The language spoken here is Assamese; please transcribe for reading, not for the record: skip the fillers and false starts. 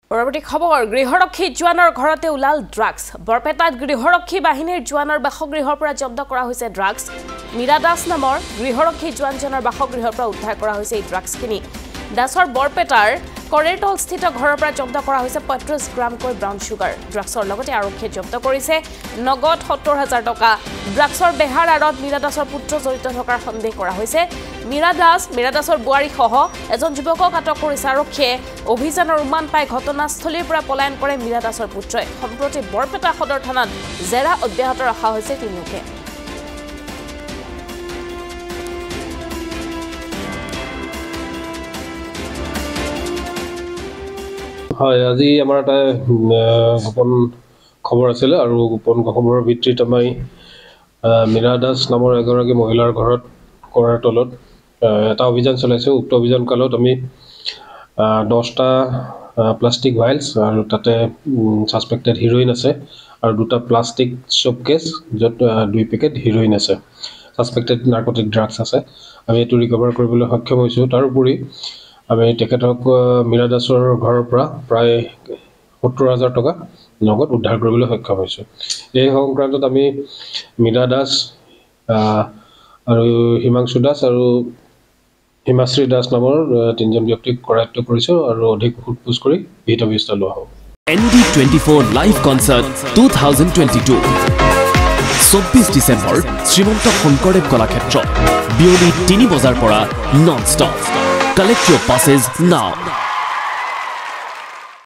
পৰৱৰ্তী খবৰ গৃহৰক্ষী জোৱানৰ ঘৰতে উলাল ড্ৰাগছ বৰপেটাত গৃহৰক্ষী বাহিনীৰ জোৱানৰ বাসগৃহৰ পৰা জব্দ কৰা হৈছে ড্ৰাগছ মীৰা দাস নামৰ গৃহৰক্ষী জোৱানজনৰ বাসগৃহৰ পৰা উদ্ধাৰ কৰা হৈছে এই ড্ৰাগছখিনি দাসৰ বৰপেটাৰ কৰেটল স্থিত ঘৰৰ পৰা জব্দ কৰা হৈছে 35 গ্ৰামকৈ ব্ৰাউন সুগাৰ ড্ৰাগছৰ লগতে আৰক্ষীয়ে জব্দ কৰিছে নগদ 70,000 টকা ড্ৰাগছৰ বেহাৰ আৰত মীৰা দাসৰ পুত্ৰ জড়িত থকাৰ সন্দেহ কৰা হৈছে মীৰা দাসৰ বুৱাৰী সহ এজন যুৱকক আটক কৰিছে আৰক্ষীয়ে অভিযানৰ উমান পাই ঘটনাস্থলীৰ পৰা পলায়ন কৰে মীৰা দাসৰ পুত্ৰই সম্প্ৰতি বৰপেটা সদৰ থানাত জেৰা অব্যাহত ৰখা হৈছে তিনিওকে হয় আজি আমাৰ এটা গোপন খবৰ আছিল আৰু গোপন খবৰৰ ভিত্তিত আমি মীৰা দাস নামৰ এগৰাকী মহিলাৰ ঘৰত কৰাৰ তলত এটা অভিযান চলাইছে উক্ত অভিযান কালত আমি 10টা প্লাষ্টিক ভাইলছ আৰু তাতে সাসপেক্টেড হিৰোইন আছে আৰু দুটা প্লাষ্টিক শপকেছ যত 2 পেকেট হিৰোইন আছে সাসপেক্টেড নাৰ্কটিক ড্ৰাগছ আছে আমি এটো ৰিকভাৰ কৰিবলৈ সক্ষম হৈছো তাৰ উপৰি আমি টেকেটক মীৰা দাসৰ ঘৰৰ পৰা প্ৰায় 70,000 টকা নগদ উদ্ধাৰ কৰিবলৈ সক্ষম হৈছো এই সংক্ৰান্তত আমি মীৰা দাস আৰু হিমাংশু দাস আৰু হিমাশ্ৰী দাস নামৰ তিনজন ব্যক্তিক কৰায়ত্ব কৰিছো আৰু অধিক সোধপোছ কৰি বিহিত লোৱা হ'ব ND24 live concert 2022 24 December Srimanta Sankardev Kalakshetra বিয়লি 3 বজাৰ পৰা non stop Collect your passes now.